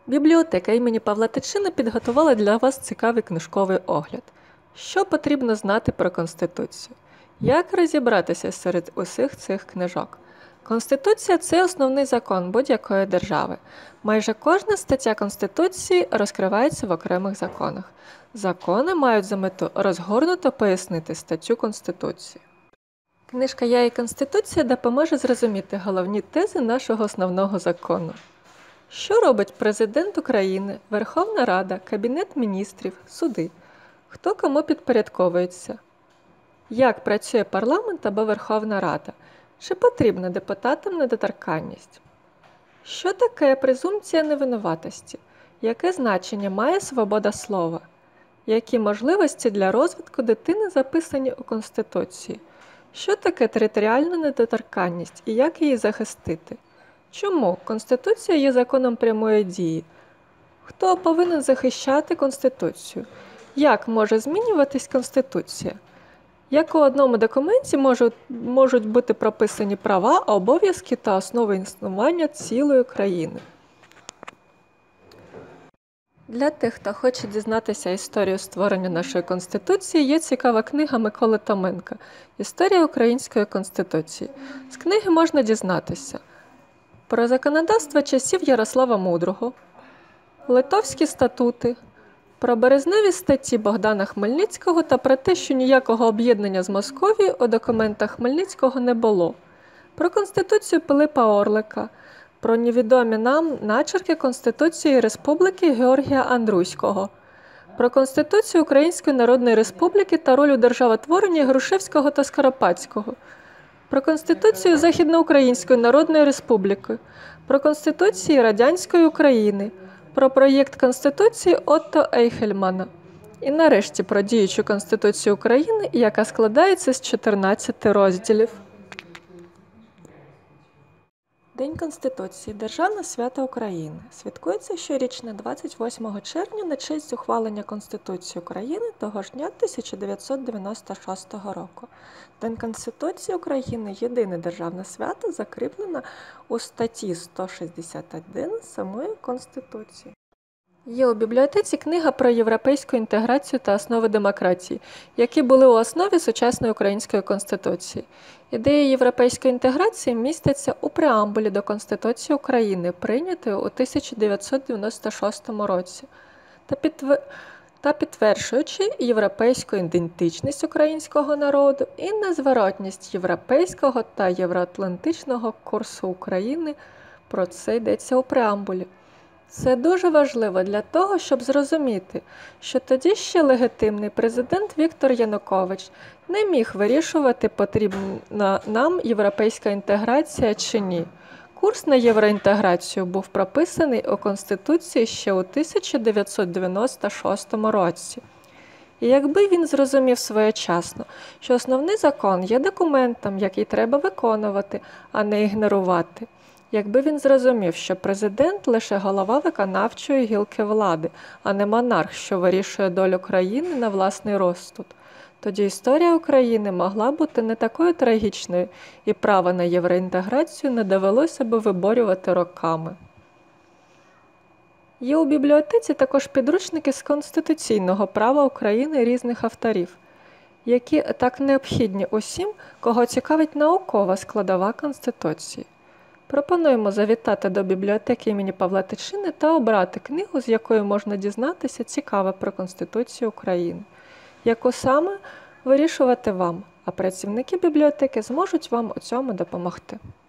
Бібліотека імені Павла Тичини підготувала для вас цікавий книжковий огляд. Що потрібно знати про Конституцію? Як розібратися серед усіх цих книжок? Конституція – це основний закон будь-якої держави. Майже кожна стаття Конституції розкривається в окремих законах. Закони мають за мету розгорнуто пояснити статтю Конституції. Книжка «Я і Конституція» допоможе зрозуміти головні тези нашого основного закону. Що робить Президент України, Верховна Рада, Кабінет Міністрів, суди? Хто кому підпорядковується? Як працює парламент або Верховна Рада? Чи потрібна депутатам недоторканність? Що таке презумпція невинуватості? Яке значення має свобода слова? Які можливості для розвитку дитини записані у Конституції? Що таке територіальна недоторканність і як її захистити? Чому Конституція є законом прямої дії? Хто повинен захищати Конституцію? Як може змінюватись Конституція? Як у одному документі можуть бути прописані права, обов'язки та основи існування цілої країни? Для тих, хто хоче дізнатися історію створення нашої Конституції, є цікава книга Миколи Томенка «Історія української Конституції». З книги можна дізнатися про законодавство часів Ярослава Мудрого, Литовські статути, про березневі статті Богдана Хмельницького та про те, що ніякого об'єднання з Московією у документах Хмельницького не було, про Конституцію Пилипа Орлика, про невідомі нам начерки Конституції Республіки Георгія Андруського, про Конституцію Української Народної Республіки та роль у державотворенні Грушевського та Скоропадського, про Конституцію Західноукраїнської Народної Республіки, про Конституції Радянської України, про проєкт Конституції Отто Ейхельмана і нарешті про діючу Конституцію України, яка складається з 14 розділів. День Конституції – Державне свято України. Святкується щорічно 28 червня на честь ухвалення Конституції України того ж дня 1996 року. День Конституції України – єдине державне свято, закріплене у статті 161 самої Конституції. Є у бібліотеці книга про європейську інтеграцію та основи демократії, які були у основі сучасної української Конституції. Ідеї європейської інтеграції містяться у преамбулі до Конституції України, прийнятої у 1996 році, та підтверджуючи європейську ідентичність українського народу і незворотність європейського та євроатлантичного курсу України. Про це йдеться у преамбулі. Це дуже важливо для того, щоб зрозуміти, що тоді ще легітимний президент Віктор Янукович не міг вирішувати, потрібна нам європейська інтеграція чи ні. Курс на євроінтеграцію був прописаний у Конституції ще у 1996 році. І якби він зрозумів своєчасно, що основний закон є документом, який треба виконувати, а не ігнорувати, якби він зрозумів, що президент – лише голова виконавчої гілки влади, а не монарх, що вирішує долю країни на власний розсуд, тоді історія України могла бути не такою трагічною і право на євроінтеграцію не довелося би виборювати роками. Є у бібліотеці також підручники з конституційного права України різних авторів, які так необхідні усім, кого цікавить наукова складова Конституції. Пропонуємо завітати до бібліотеки імені Павла Тичини та обрати книгу, з якої можна дізнатися цікаве про Конституцію України, яку саме вирішувати вам, а працівники бібліотеки зможуть вам у цьому допомогти.